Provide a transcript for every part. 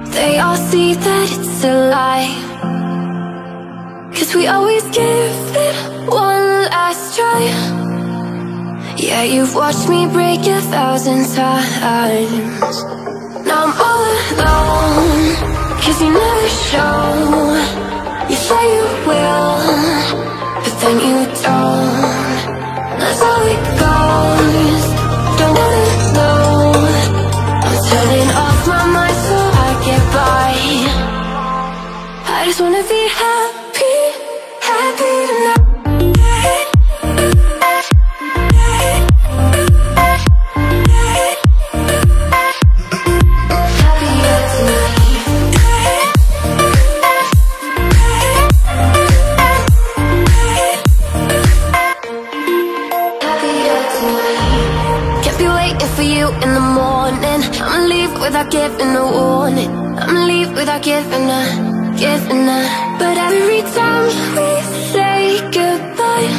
they all see that it's a lie. 'Cause we always give it one last try. Yeah, you've watched me break 1,000 times. Now I'm all alone, 'cause you never show. You say you will, but then you don't. That's how it goes, don't wanna know. I'm turning off my mind so I get by. I just wanna be happy, happy tonight. In the morning, I'ma leave without giving a warning. I'ma leave without giving a. But every time we say goodbye,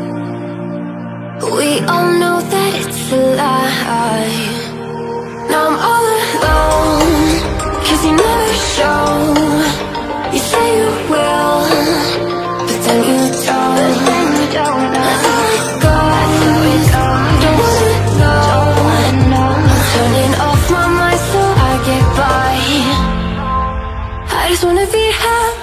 we all know that it's a lie. Now I'm all alone, 'cause you never show. You say you will, but then you don't. That's how it goes, don't wanna know. Turning off my mind so I get by. I just wanna be happy.